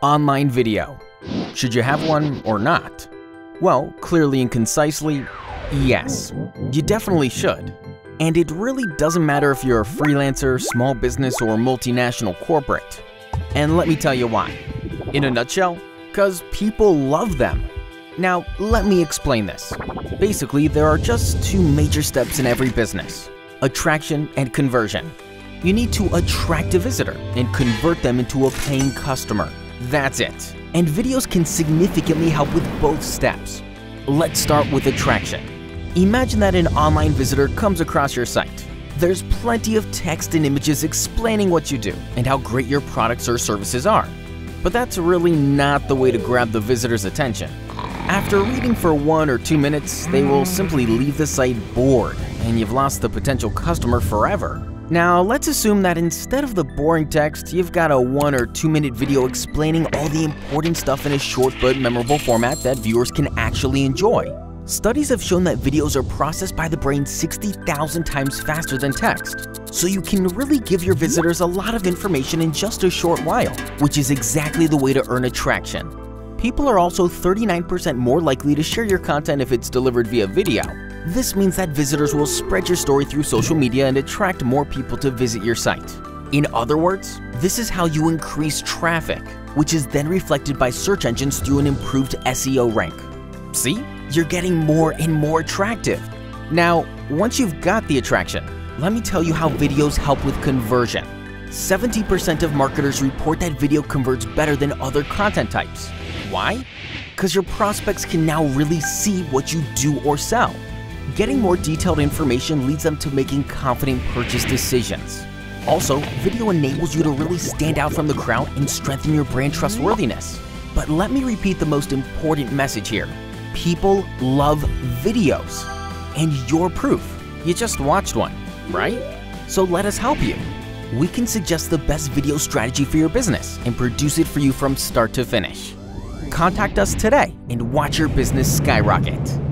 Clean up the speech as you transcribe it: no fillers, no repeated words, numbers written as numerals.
Online video. Should you have one or not? Well, clearly and concisely, yes, you definitely should. And it really doesn't matter if you're a freelancer, small business, or multinational corporate. And let me tell you why. In a nutshell, because people love them. Now, let me explain this. Basically, there are just two major steps in every business: attraction and conversion. You need to attract a visitor and convert them into a paying customer. That's it. And videos can significantly help with both steps. Let's start with attraction. Imagine that an online visitor comes across your site. There's plenty of text and images explaining what you do and how great your products or services are. But that's really not the way to grab the visitor's attention. After reading for 1 or 2 minutes, they will simply leave the site bored, and you've lost the potential customer forever. Now, let's assume that instead of the boring text, you've got a 1 or 2 minute video explaining all the important stuff in a short but memorable format that viewers can actually enjoy. Studies have shown that videos are processed by the brain 60,000 times faster than text, so you can really give your visitors a lot of information in just a short while, which is exactly the way to earn attraction. People are also 39% more likely to share your content if it's delivered via video. This means that visitors will spread your story through social media and attract more people to visit your site. In other words, this is how you increase traffic, which is then reflected by search engines through an improved SEO rank. See? You're getting more and more attractive. Now, once you've got the attraction, let me tell you how videos help with conversion. 70% of marketers report that video converts better than other content types. Why? Because your prospects can now really see what you do or sell. Getting more detailed information leads them to making confident purchase decisions. Also, video enables you to really stand out from the crowd and strengthen your brand trustworthiness. But let me repeat the most important message here. People love videos. And you're proof. You just watched one, right? So let us help you. We can suggest the best video strategy for your business and produce it for you from start to finish. Contact us today and watch your business skyrocket.